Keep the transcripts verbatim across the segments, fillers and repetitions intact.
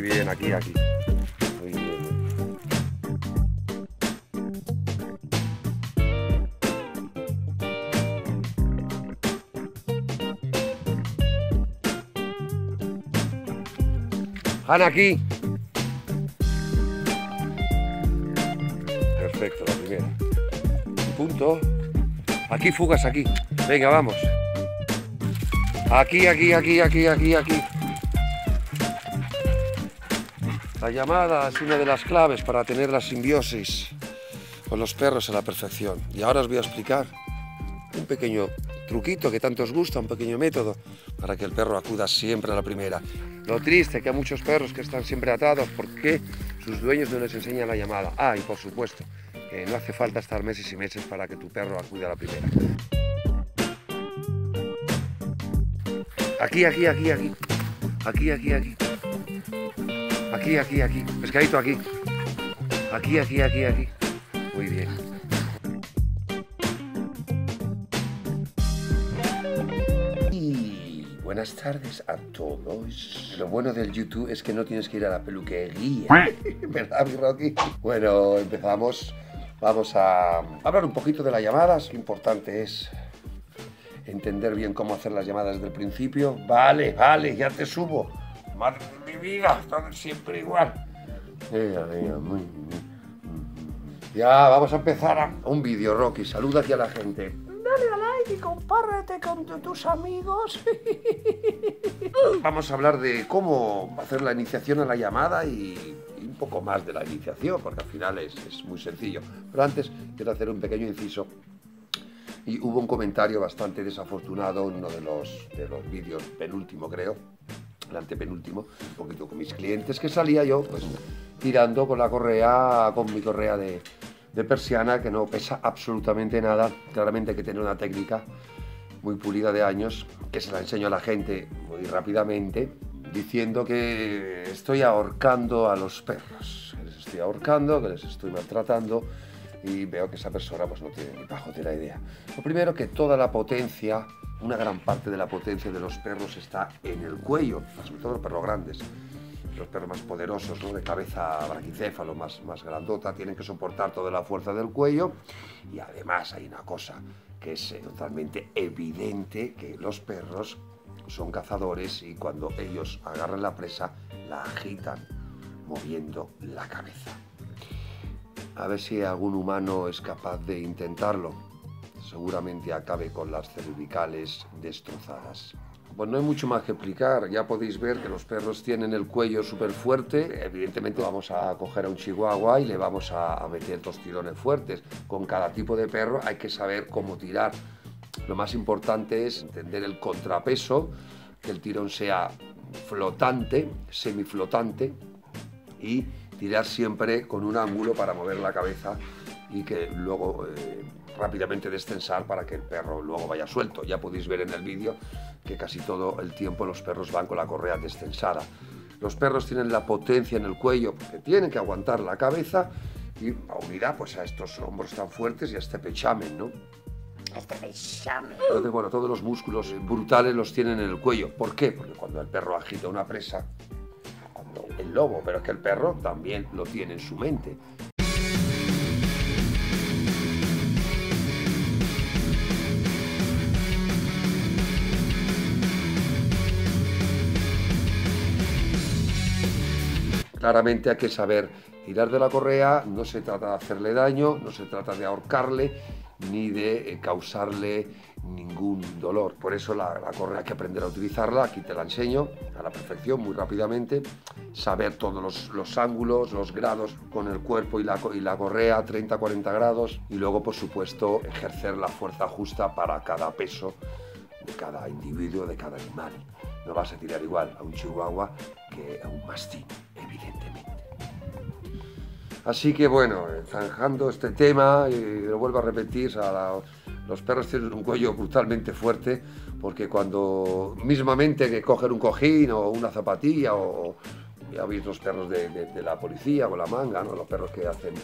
Muy bien, aquí, aquí. Muy bien. Ana, aquí. Perfecto, la primera. Punto. Aquí, fugas, aquí. Venga, vamos. Aquí, aquí, aquí, aquí, aquí, aquí. La llamada es una de las claves para tener la simbiosis con los perros a la perfección. Y ahora os voy a explicar un pequeño truquito que tanto os gusta, un pequeño método para que el perro acuda siempre a la primera. Lo triste que hay muchos perros que están siempre atados porque sus dueños no les enseñan la llamada. Ah, y por supuesto, que no hace falta estar meses y meses para que tu perro acude a la primera. Aquí, aquí, aquí, aquí. Aquí, aquí, aquí. Aquí, aquí, aquí. Pescadito aquí. Aquí, aquí, aquí, aquí. Muy bien. Y buenas tardes a todos. Lo bueno del YouTube es que no tienes que ir a la peluquería. ¿Verdad, mi Rocky? Bueno, empezamos. Vamos a hablar un poquito de las llamadas. Lo importante es entender bien cómo hacer las llamadas desde el principio. Vale, vale, ya te subo. Madre de mi vida, todo siempre igual. Venga, venga, muy bien. Ya, vamos a empezar a un vídeo, Rocky. Saluda aquí a la gente. Dale a like y compártete con tu, tus amigos. Vamos a hablar de cómo hacer la iniciación a la llamada y, y un poco más de la iniciación, porque al final es, es muy sencillo. Pero antes quiero hacer un pequeño inciso. Y hubo un comentario bastante desafortunado en uno de los, de los vídeos, penúltimo creo, el antepenúltimo, un poquito con mis clientes, que salía yo pues tirando con la correa, con mi correa de, de persiana, que no pesa absolutamente nada. Claramente hay que tener una técnica muy pulida de años, que se la enseño a la gente muy rápidamente, diciendo que estoy ahorcando a los perros, que les estoy ahorcando, que les estoy maltratando, y veo que esa persona pues no tiene ni pajotera idea. Lo primero, que toda la potencia, una gran parte de la potencia de los perros está en el cuello, sobre todo los perros grandes. Los perros más poderosos, ¿no? De cabeza braquicéfalo, más, más grandota, tienen que soportar toda la fuerza del cuello. Y además hay una cosa que es eh, totalmente evidente, que los perros son cazadores y cuando ellos agarran la presa, la agitan moviendo la cabeza. A ver si algún humano es capaz de intentarlo. Seguramente acabe con las cervicales destrozadas. Pues no hay mucho más que explicar. Ya podéis ver que los perros tienen el cuello súper fuerte. Evidentemente vamos a coger a un chihuahua y le vamos a, a meter dos tirones fuertes. Con cada tipo de perro hay que saber cómo tirar. Lo más importante es entender el contrapeso, que el tirón sea flotante, semiflotante, y tirar siempre con un ángulo para mover la cabeza y que luego eh, rápidamente destensar para que el perro luego vaya suelto. Ya podéis ver en el vídeo que casi todo el tiempo los perros van con la correa destensada. Los perros tienen la potencia en el cuello porque tienen que aguantar la cabeza y a unidad pues a estos hombros tan fuertes y a este pechamen, ¿no? Este pechamen. Entonces, bueno, todos los músculos brutales los tienen en el cuello. ¿Por qué? Porque cuando el perro agita una presa, el lobo, pero es que el perro también lo tiene en su mente. Claramente hay que saber tirar de la correa, no se trata de hacerle daño, no se trata de ahorcarle, ni de causarle ningún dolor. Por eso la, la correa hay que aprender a utilizarla. Aquí te la enseño a la perfección, muy rápidamente. Saber todos los, los ángulos, los grados con el cuerpo y la, y la correa, treinta a cuarenta grados. Y luego, por supuesto, ejercer la fuerza justa para cada peso de cada individuo, de cada animal. No vas a tirar igual a un chihuahua que a un mastín, evidentemente. Así que bueno, zanjando este tema, y lo vuelvo a repetir, o sea, la, los perros tienen un cuello brutalmente fuerte, porque cuando mismamente que cogen un cojín o una zapatilla, o ya veis los perros de, de, de la policía con la manga, ¿no? Los perros que hacen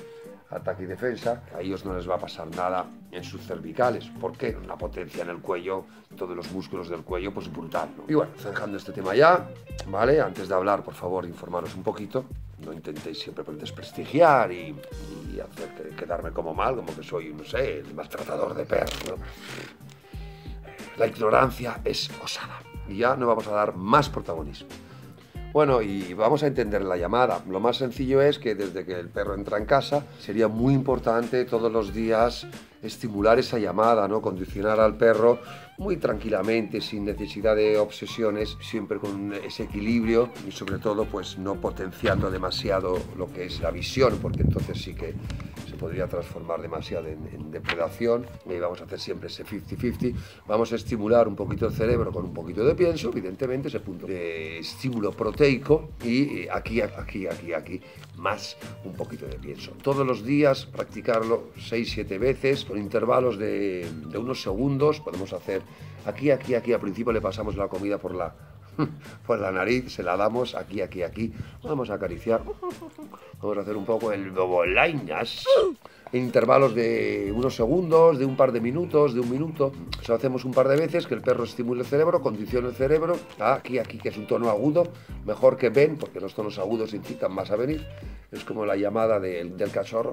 ataque y defensa, a ellos no les va a pasar nada en sus cervicales. ¿Por qué? Una potencia en el cuello, todos los músculos del cuello, pues brutal, ¿no? Y bueno, zanjando este tema ya, ¿vale? Antes de hablar, por favor, informaros un poquito. No intentéis siempre desprestigiar y, y hacer que, quedarme como mal, como que soy, no sé, el maltratador de perros, ¿no? La ignorancia es osada. Y ya no vamos a dar más protagonismo. Bueno, y vamos a entender la llamada. Lo más sencillo es que desde que el perro entra en casa, sería muy importante todos los días estimular esa llamada, ¿no? Condicionar al perro muy tranquilamente, sin necesidad de obsesiones, siempre con ese equilibrio y sobre todo pues no potenciando demasiado lo que es la visión, porque entonces sí que se podría transformar demasiado en, en depredación. Y vamos a hacer siempre ese cincuenta cincuenta. Vamos a estimular un poquito el cerebro con un poquito de pienso, evidentemente, ese punto de estímulo proteico, y aquí, aquí, aquí, aquí, más un poquito de pienso. Todos los días practicarlo seis siete veces, con intervalos de, de unos segundos. Podemos hacer aquí, aquí, aquí. Al principio le pasamos la comida por la, por la nariz, se la damos aquí, aquí, aquí. Vamos a acariciar. Vamos a hacer un poco el bobolainas en intervalos de unos segundos, de un par de minutos, de un minuto. Eso hacemos un par de veces, que el perro estimule el cerebro, condicione el cerebro. Aquí, aquí, que es un tono agudo, mejor que ven, porque los tonos agudos incitan más a venir. Es como la llamada de, del cachorro.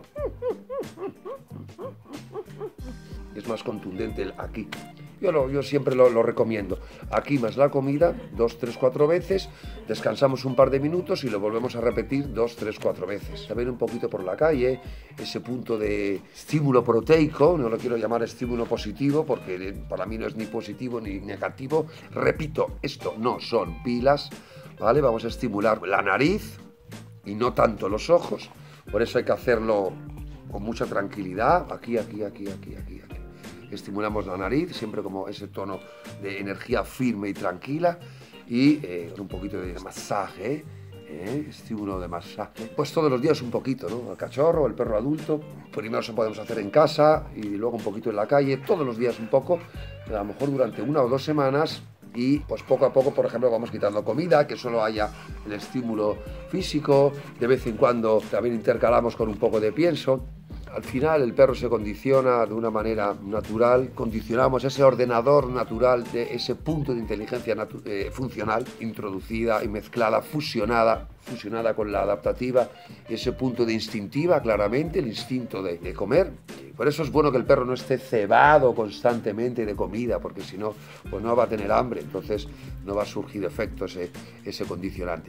Es más contundente el aquí. Yo, lo, yo siempre lo, lo recomiendo. Aquí más la comida, dos, tres, cuatro veces, descansamos un par de minutos y lo volvemos a repetir dos, tres, cuatro veces. También un poquito por la calle, ese punto de estímulo proteico, no lo quiero llamar estímulo positivo porque para mí no es ni positivo ni negativo. Repito, esto no son pilas, ¿vale? Vamos a estimular la nariz y no tanto los ojos, por eso hay que hacerlo con mucha tranquilidad, aquí, aquí, aquí, aquí, aquí, aquí. Estimulamos la nariz, siempre como ese tono de energía firme y tranquila, y eh, un poquito de masaje, ¿eh? Estímulo de masaje. Pues todos los días un poquito, ¿no? El cachorro, el perro adulto. Primero se podemos hacer en casa y luego un poquito en la calle, todos los días un poco, a lo mejor durante una o dos semanas. Y pues poco a poco, por ejemplo, vamos quitando comida, que solo haya el estímulo físico. De vez en cuando también intercalamos con un poco de pienso. Al final el perro se condiciona de una manera natural, condicionamos ese ordenador natural de ese punto de inteligencia eh, funcional, introducida y mezclada, fusionada, fusionada con la adaptativa, ese punto de instintiva, claramente, el instinto de, de comer. Por eso es bueno que el perro no esté cebado constantemente de comida, porque si no, pues no va a tener hambre, entonces no va a surgir efecto ese, ese condicionante.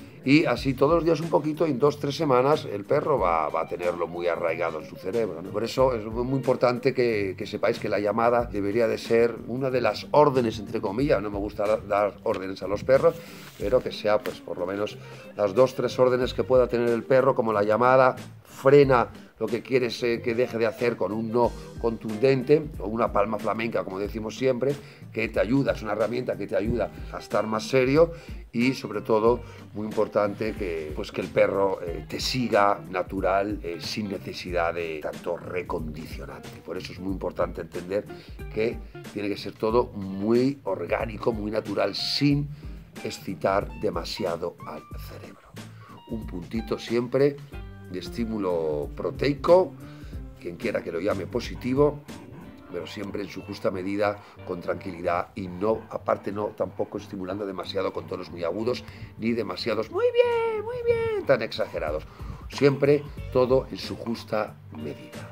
Y así todos los días un poquito, y en dos, tres semanas el perro va, va a tenerlo muy arraigado en su cerebro, ¿no? Por eso es muy importante que, que sepáis que la llamada debería de ser una de las órdenes, entre comillas. No me gusta dar órdenes a los perros, pero que sea pues por lo menos las dos, tres órdenes que pueda tener el perro, como la llamada, frena lo que quieres eh, que deje de hacer con un no contundente, o una palma flamenca, como decimos siempre, que te ayuda, es una herramienta que te ayuda a estar más serio, y sobre todo, muy importante, que, pues, que el perro eh, te siga natural, eh, sin necesidad de tanto recondicionante. Por eso es muy importante entender que tiene que ser todo muy orgánico, muy natural, sin excitar demasiado al cerebro. Un puntito siempre de estímulo proteico, quien quiera que lo llame positivo, pero siempre en su justa medida, con tranquilidad, y no, aparte no tampoco estimulando demasiado con tonos muy agudos, ni demasiados muy bien, muy bien, tan exagerados. Siempre todo en su justa medida.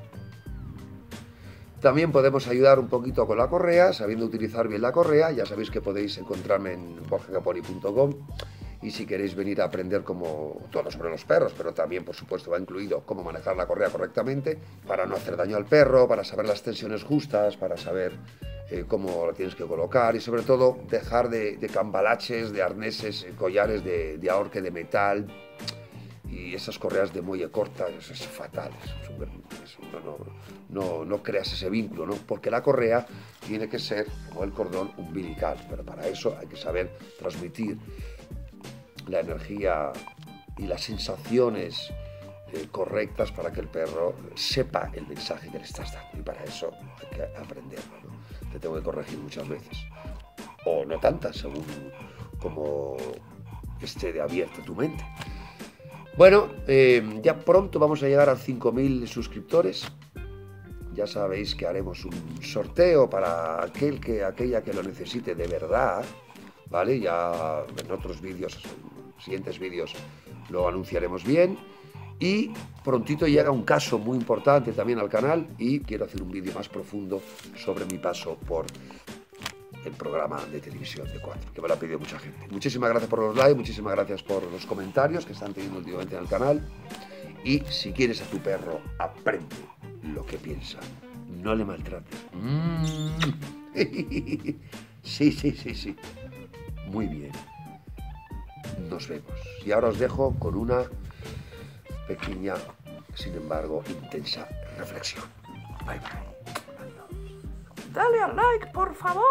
También podemos ayudar un poquito con la correa, sabiendo utilizar bien la correa. Ya sabéis que podéis encontrarme en borja caponi punto com. Y si queréis venir a aprender como todo sobre los perros, pero también, por supuesto, va incluido cómo manejar la correa correctamente, para no hacer daño al perro, para saber las tensiones justas, para saber eh, cómo la tienes que colocar, y sobre todo dejar de, de cambalaches, de arneses, eh, collares de, de ahorque de metal y esas correas de muelle corta. Eso es fatal. Eso es, eso, no, no, no, no creas ese vínculo, ¿no? Porque la correa tiene que ser como el cordón umbilical, pero para eso hay que saber transmitir la energía y las sensaciones eh, correctas para que el perro sepa el mensaje que le estás dando, y para eso hay que aprenderlo, ¿no? Te tengo que corregir muchas veces, o no tantas, según como esté de abierta tu mente. Bueno, eh, ya pronto vamos a llegar a cinco mil suscriptores. Ya sabéis que haremos un sorteo para aquel que, aquella que lo necesite de verdad, ¿vale? Ya en otros vídeos, en siguientes vídeos, lo anunciaremos bien. Y prontito llega un caso muy importante también al canal y quiero hacer un vídeo más profundo sobre mi paso por el programa de televisión de Cuatro, que me lo ha pedido mucha gente. Muchísimas gracias por los likes, muchísimas gracias por los comentarios que están teniendo últimamente en el canal. Y si quieres a tu perro, aprende lo que piensa. No le maltrates. Mm. Sí, sí, sí, sí. Muy bien. Nos vemos. Y ahora os dejo con una pequeña, sin embargo, intensa reflexión. Bye, bye. Dale al like, por favor.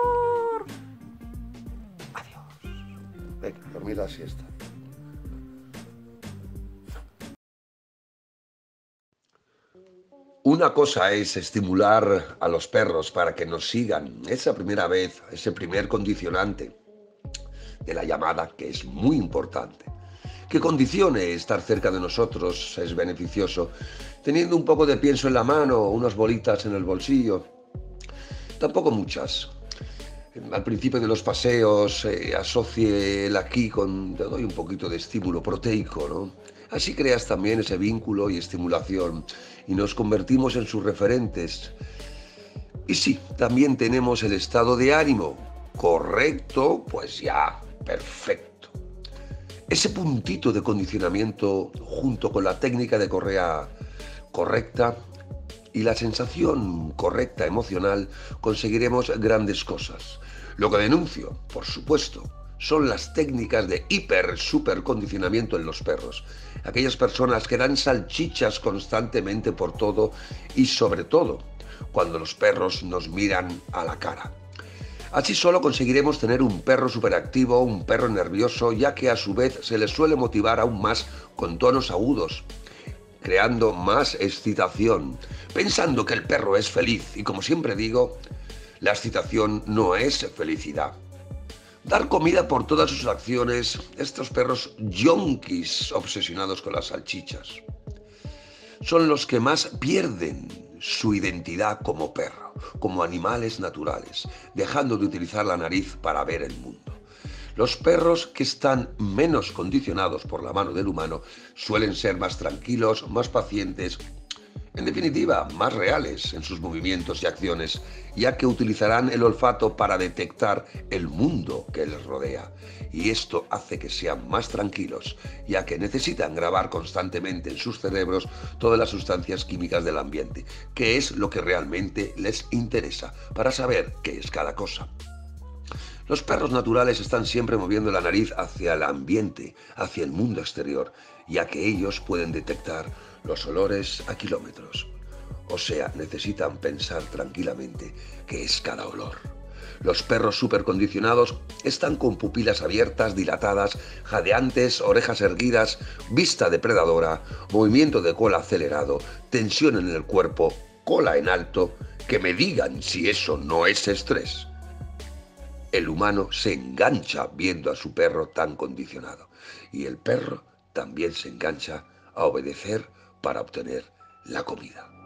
Adiós. Venga, dormid la siesta. Una cosa es estimular a los perros para que nos sigan, esa primera vez, ese primer condicionante de la llamada, que es muy importante. Que condicione estar cerca de nosotros es beneficioso, teniendo un poco de pienso en la mano, unas bolitas en el bolsillo. Tampoco muchas. Al principio de los paseos eh, asocie el aquí con, te doy un poquito de estímulo proteico, ¿no? Así creas también ese vínculo y estimulación y nos convertimos en sus referentes. Y sí, también tenemos el estado de ánimo. Correcto, pues ya, perfecto. Ese puntito de condicionamiento junto con la técnica de correa correcta y la sensación correcta emocional, conseguiremos grandes cosas. Lo que denuncio, por supuesto, son las técnicas de hiper super condicionamiento en los perros. Aquellas personas que dan salchichas constantemente por todo y sobre todo cuando los perros nos miran a la cara. Así solo conseguiremos tener un perro superactivo, un perro nervioso, ya que a su vez se les suele motivar aún más con tonos agudos, creando más excitación, pensando que el perro es feliz. Y como siempre digo, la excitación no es felicidad. Dar comida por todas sus acciones, estos perros yonkis obsesionados con las salchichas, son los que más pierden su identidad como perro, como animales naturales, dejando de utilizar la nariz para ver el mundo. Los perros que están menos condicionados por la mano del humano suelen ser más tranquilos, más pacientes, en definitiva, más reales en sus movimientos y acciones, ya que utilizarán el olfato para detectar el mundo que les rodea. Y esto hace que sean más tranquilos, ya que necesitan grabar constantemente en sus cerebros todas las sustancias químicas del ambiente, que es lo que realmente les interesa, para saber qué es cada cosa. Los perros naturales están siempre moviendo la nariz hacia el ambiente, hacia el mundo exterior, ya que ellos pueden detectar los olores a kilómetros. O sea, necesitan pensar tranquilamente qué es cada olor. Los perros supercondicionados están con pupilas abiertas, dilatadas, jadeantes, orejas erguidas, vista depredadora, movimiento de cola acelerado, tensión en el cuerpo, cola en alto. Que me digan si eso no es estrés. El humano se engancha viendo a su perro tan condicionado y el perro también se engancha a obedecer para obtener la comida.